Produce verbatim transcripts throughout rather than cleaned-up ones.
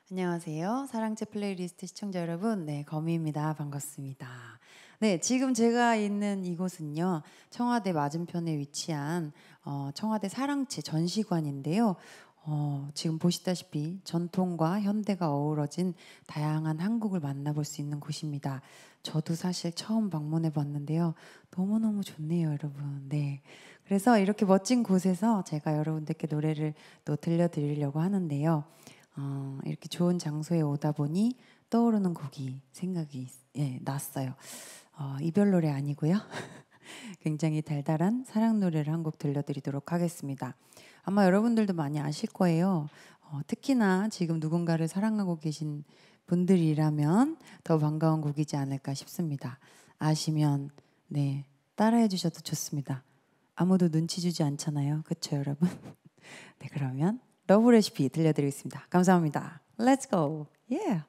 안녕하세요. 사랑제 플레이리스트 시청자 여러분, 네, 거미입니다. 반갑습니다. 네, 지금 제가 있는 이곳은요, 청와대 맞은편에 위치한 어, 청와대 사랑채 전시관인데요. 어, 지금 보시다시피 전통과 현대가 어우러진 다양한 한국을 만나볼 수 있는 곳입니다. 저도 사실 처음 방문해 봤는데요. 너무너무 좋네요, 여러분. 네. 그래서 이렇게 멋진 곳에서 제가 여러분들께 노래를 또 들려드리려고 하는데요. 어, 이렇게 좋은 장소에 오다 보니 떠오르는 곡이 생각이 예, 났어요. 어, 이별 노래 아니고요. 굉장히 달달한 사랑 노래를 한 곡 들려드리도록 하겠습니다. 아마 여러분들도 많이 아실 거예요. 어, 특히나 지금 누군가를 사랑하고 계신 분들이라면 더 반가운 곡이지 않을까 싶습니다. 아시면 네, 따라해 주셔도 좋습니다. 아무도 눈치 주지 않잖아요. 그렇죠, 여러분? 네, 그러면 러브 레시피 들려드리겠습니다. 감사합니다. Let's go. Yeah.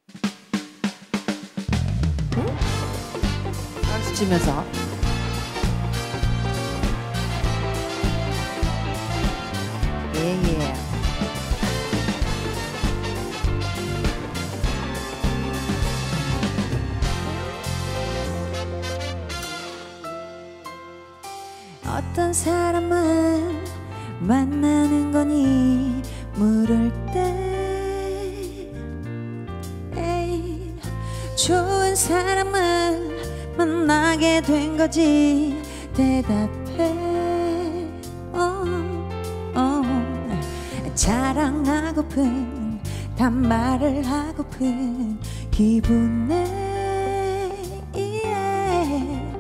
박수 치면서. Yeah, yeah. 어떤 사람을 만나는 거니 물을 때 에이, 좋은 사람을 만나게 된 거지 대답해 어, 어. 자랑하고픈 단말을 하고픈 기분에 yeah.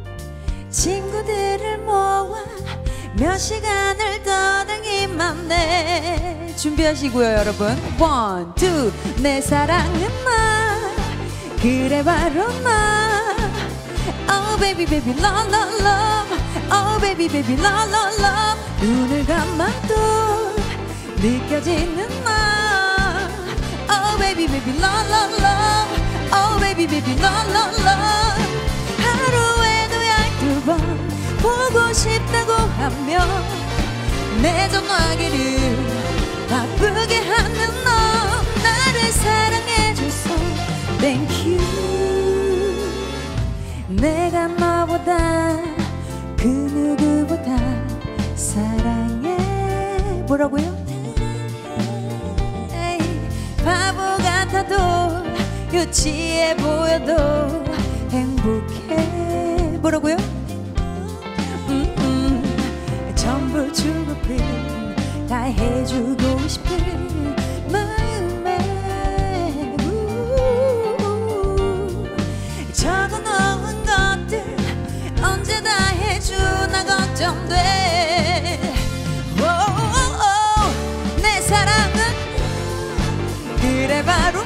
친구들을 모아 몇 시간을 떠들기만 해. 준비하시고요, 여러분. One, two. 내 사랑은 나 그래 바로 나 Oh baby baby love love love Oh baby baby love love love 눈을 감아도 느껴지는 나 Oh baby baby love love love Oh baby baby love love love 하루에도 열두 번 보고 싶다고 하며 내 전화기를 바쁘게 하는 너 나를 사랑해줘서 Thank you 내가 너보다 그 누구보다 사랑해 뭐라고요? 에이, 바보 같아도 유치해 보여도 행복해 뭐라고요? 전부 주고픈 다 해주고 싶은 마음에 적어놓은 것들 언제 다 해주나 걱정돼 오오오, 내 사랑은 그래 바로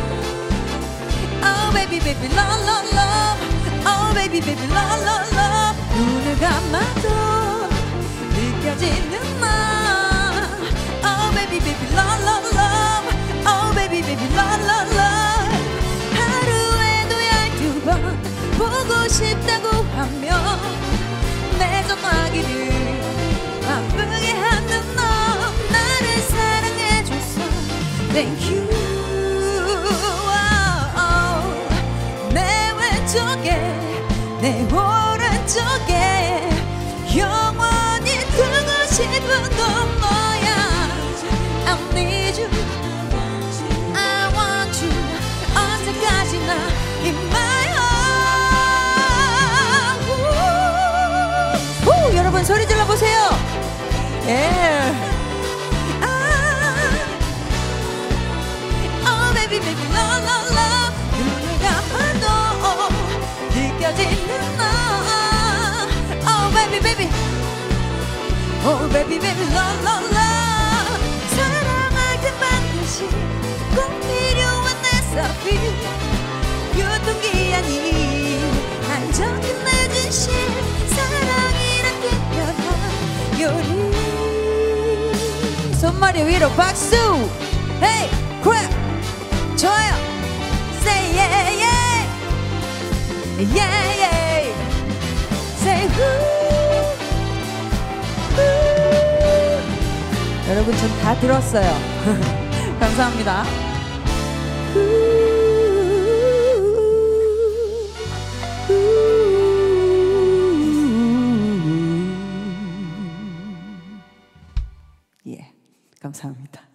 Oh baby baby love love love Oh baby baby love love love 눈을 감아도 느껴지는 나 Oh baby baby love love love Oh baby baby love love love 하루에도 열두 번 보고 싶다고 하며 내 전화기를 바쁘게 하는 너 나를 사랑해줘서 Thank you oh, 내 왼쪽에 내 오른쪽에 영원히 두고 싶은 건 뭐야 I need you I want you 언제까지나 in my heart 오, 여러분 소리 질러보세요 yeah. ah. Oh baby baby love love love 눈을 감아도 느껴지는 너 Oh baby baby Oh baby baby love love love 사랑할 때 반드시 꼭 필요한 내 사비 유통기한이 한정 끝내준 실 사랑이란 특별한 요리 손머리 위로 박수 Hey clap 좋아요 Say yeah yeah Yeah yeah Say who 여러분 전 다 들었어요. 감사합니다. 예, 감사합니다.